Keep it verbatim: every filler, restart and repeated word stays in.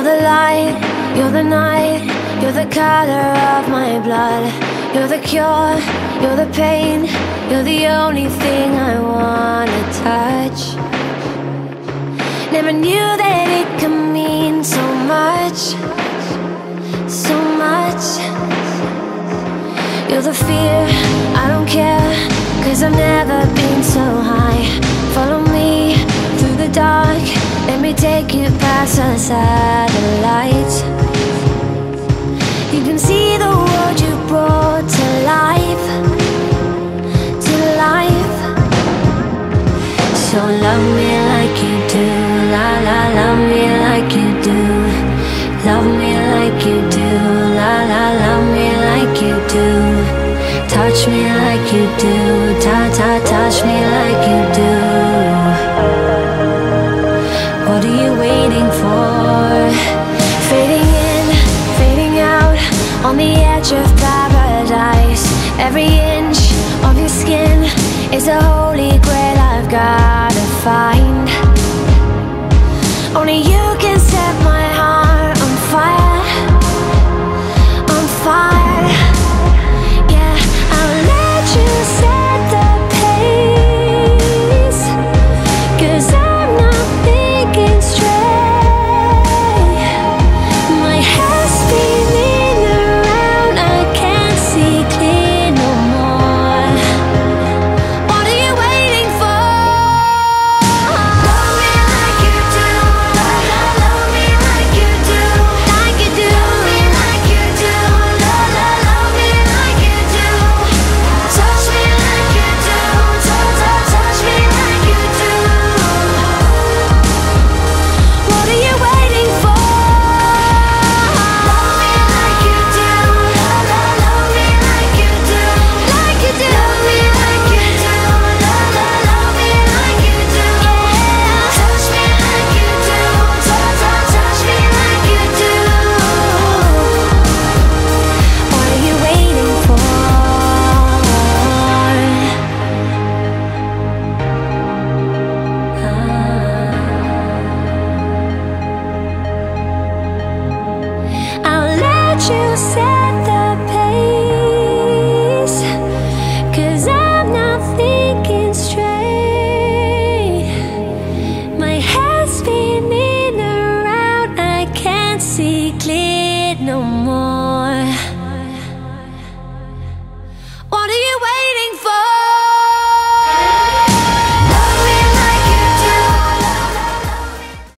the light, you're the night, you're the color of my blood. You're the cure, you're the pain, you're the only thing I wanna touch. Never knew that it could mean so much, so much. You're the fear, I don't care, cause I've never been so high. Follow me through the dark, let me take you past the satellites. You can see the world you brought to life, to life. So love me like you do, la la, love me like you do. Love me like you do, la la, love me like you do. Touch me like you do, ta ta, touch me like you do. What are you waiting for? Fading in, fading out, on the edge of paradise. Every inch of your skin is a holy grail I've got.